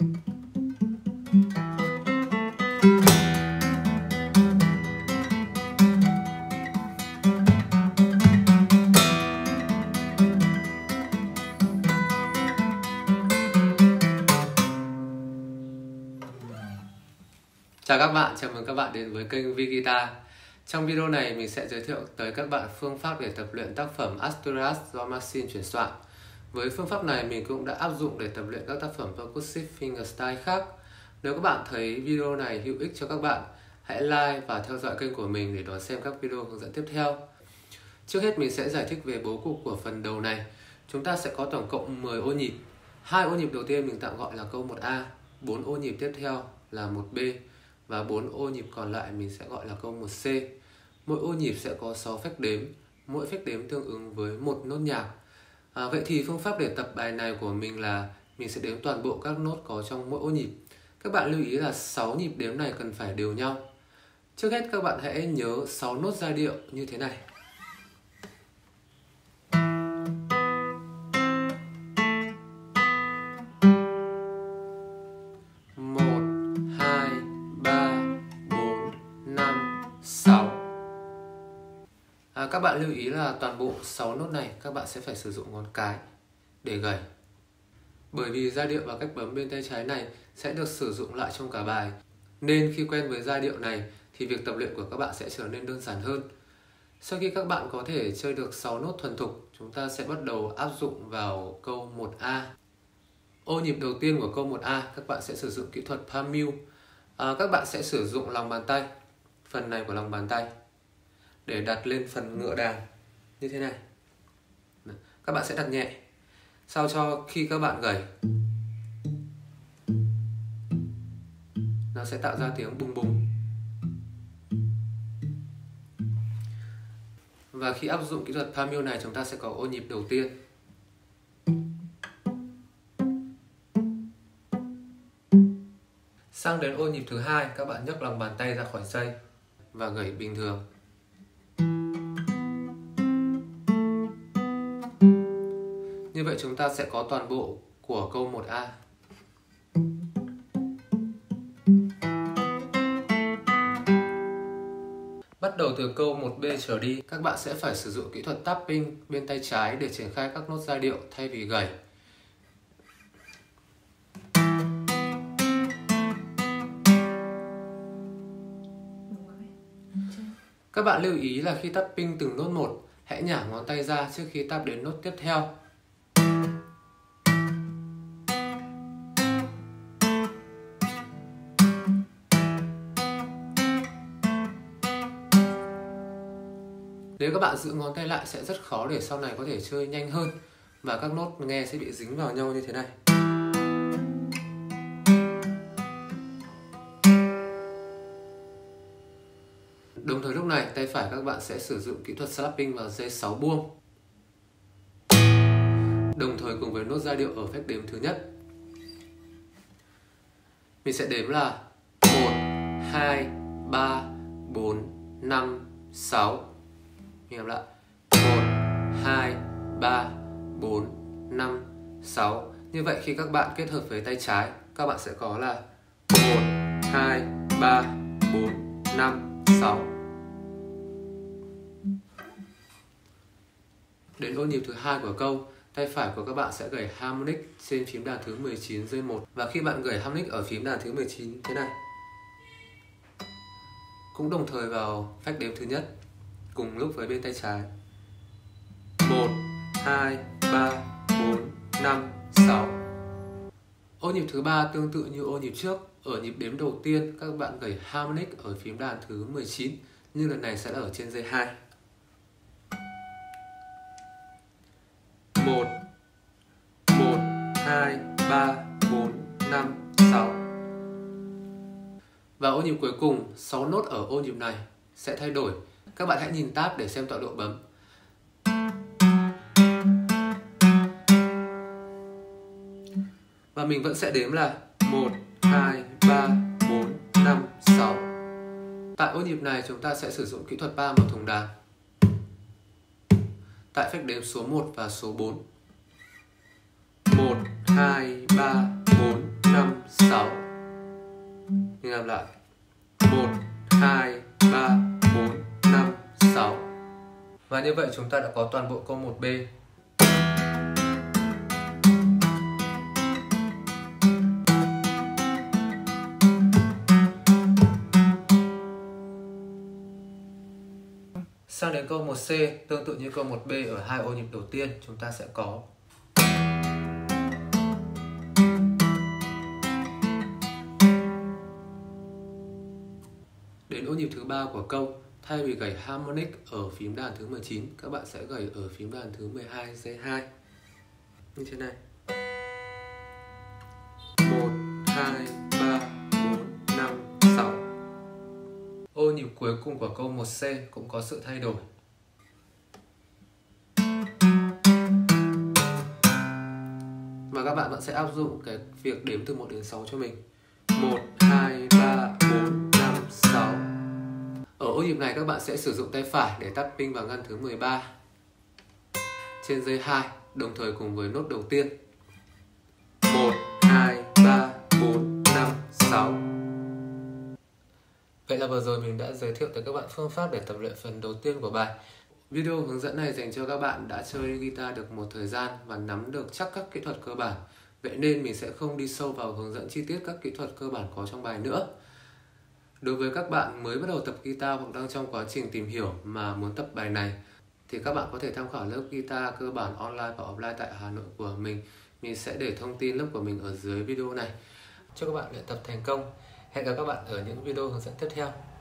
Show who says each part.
Speaker 1: Chào các bạn, chào mừng các bạn đến với kênh VGuitar. Trong video này mình sẽ giới thiệu tới các bạn phương pháp để tập luyện tác phẩm Asturias do Maxine chuyển soạn. Với phương pháp này mình cũng đã áp dụng để tập luyện các tác phẩm percussive fingerstyle khác. Nếu các bạn thấy video này hữu ích cho các bạn, hãy like và theo dõi kênh của mình để đón xem các video hướng dẫn tiếp theo. Trước hết mình sẽ giải thích về bố cục của phần đầu này. Chúng ta sẽ có tổng cộng 10 ô nhịp. 2 ô nhịp đầu tiên mình tạm gọi là câu 1A, 4 ô nhịp tiếp theo là 1B. Và 4 ô nhịp còn lại mình sẽ gọi là câu 1C. Mỗi ô nhịp sẽ có 6 phách đếm, mỗi phách đếm tương ứng với một nốt nhạc. Vậy thì phương pháp để tập bài này của mình là mình sẽ đếm toàn bộ các nốt có trong mỗi ô nhịp. Các bạn lưu ý là 6 nhịp đếm này cần phải đều nhau. Trước hết các bạn hãy nhớ 6 nốt giai điệu như thế này. Các bạn lưu ý là toàn bộ 6 nốt này các bạn sẽ phải sử dụng ngón cái để gảy. Bởi vì giai điệu và cách bấm bên tay trái này sẽ được sử dụng lại trong cả bài, nên khi quen với giai điệu này thì việc tập luyện của các bạn sẽ trở nên đơn giản hơn. Sau khi các bạn có thể chơi được 6 nốt thuần thục, chúng ta sẽ bắt đầu áp dụng vào câu 1A. Ô nhịp đầu tiên của câu 1A các bạn sẽ sử dụng kỹ thuật palm mute. Các bạn sẽ sử dụng lòng bàn tay, phần này của lòng bàn tay, để đặt lên phần ngựa đàn như thế này. Các bạn sẽ đặt nhẹ, sao cho khi các bạn gảy nó sẽ tạo ra tiếng bùng bùng. Và khi áp dụng kỹ thuật palm mute này, chúng ta sẽ có ô nhịp đầu tiên. Sang đến ô nhịp thứ hai, các bạn nhấc lòng bàn tay ra khỏi dây và gảy bình thường. Như vậy chúng ta sẽ có toàn bộ của câu 1A. Bắt đầu từ câu 1B trở đi, các bạn sẽ phải sử dụng kỹ thuật tapping bên tay trái để triển khai các nốt giai điệu thay vì gảy. Các bạn lưu ý là khi tapping từng nốt một, hãy nhả ngón tay ra trước khi tap đến nốt tiếp theo. Nếu các bạn giữ ngón tay lại sẽ rất khó để sau này có thể chơi nhanh hơn và các nốt nghe sẽ bị dính vào nhau như thế này. Đồng thời lúc này tay phải các bạn sẽ sử dụng kỹ thuật slapping vào dây 6 buông. Đồng thời cùng với nốt giai điệu ở phách đếm thứ nhất. Mình sẽ đếm là 1, 2, 3, 4, 5, 6. Mình làm lại 1, 2, 3, 4, 5, 6. Như vậy khi các bạn kết hợp với tay trái, các bạn sẽ có là 1, 2, 3, 4, 5, 6. Đến ô nhịp thứ hai của câu, tay phải của các bạn sẽ gảy harmonic trên phím đàn thứ 19 dây 1. Và khi bạn gảy harmonic ở phím đàn thứ 19 thế này, cũng đồng thời vào phách đếm thứ nhất cùng lúc với bên tay trái. 1, 2, 3, 4, 5, 6. Ô nhịp thứ ba tương tự như ô nhịp trước. Ở nhịp đếm đầu tiên, các bạn gảy harmonic ở phím đàn thứ 19, nhưng lần này sẽ là ở trên dây 2. 1, 1, 2, 3, 4, 5, 6. Và ô nhịp cuối cùng, 6 nốt ở ô nhịp này sẽ thay đổi. Các bạn hãy nhìn tab để xem tọa độ bấm. Và mình vẫn sẽ đếm là 1, 2, 3, 4, 5, 6. Tại ô nhịp này chúng ta sẽ sử dụng kỹ thuật palm vào thùng đàn. Tại phách đếm số 1 và số 4. 1, 2, 3, 4, 5, 6. Mình làm lại. 1, 2, 3, 4, 5, 6. Và như vậy chúng ta đã có toàn bộ câu 1B. Sang đến câu 1C, tương tự như câu 1B ở hai ô nhịp đầu tiên, chúng ta sẽ có đến ô nhịp thứ 3 của câu, thay vì gảy harmonic ở phím đàn thứ 19, các bạn sẽ gảy ở phím đàn thứ 12 G2 như thế này. 1, 2, 3, 4, 5, 6. Ô nhịp cuối cùng của câu 1C cũng có sự thay đổi. Và các bạn vẫn sẽ áp dụng cái việc đếm từ 1 đến 6 cho mình. 1, 2, 3, 4, 5, 6. Ở ô nhịp này các bạn sẽ sử dụng tay phải để tapping vào ngăn thứ 13 trên dây 2, đồng thời cùng với nốt đầu tiên. 1, 2, 3, 4, 5, 6. Vậy là vừa rồi mình đã giới thiệu tới các bạn phương pháp để tập luyện phần đầu tiên của bài. Video hướng dẫn này dành cho các bạn đã chơi guitar được một thời gian và nắm được chắc các kỹ thuật cơ bản. Vậy nên mình sẽ không đi sâu vào hướng dẫn chi tiết các kỹ thuật cơ bản có trong bài nữa. Đối với các bạn mới bắt đầu tập guitar hoặc đang trong quá trình tìm hiểu mà muốn tập bài này, thì các bạn có thể tham khảo lớp guitar cơ bản online và offline tại Hà Nội của mình. Mình sẽ để thông tin lớp của mình ở dưới video này. Chúc các bạn luyện tập thành công. Hẹn gặp các bạn ở những video hướng dẫn tiếp theo.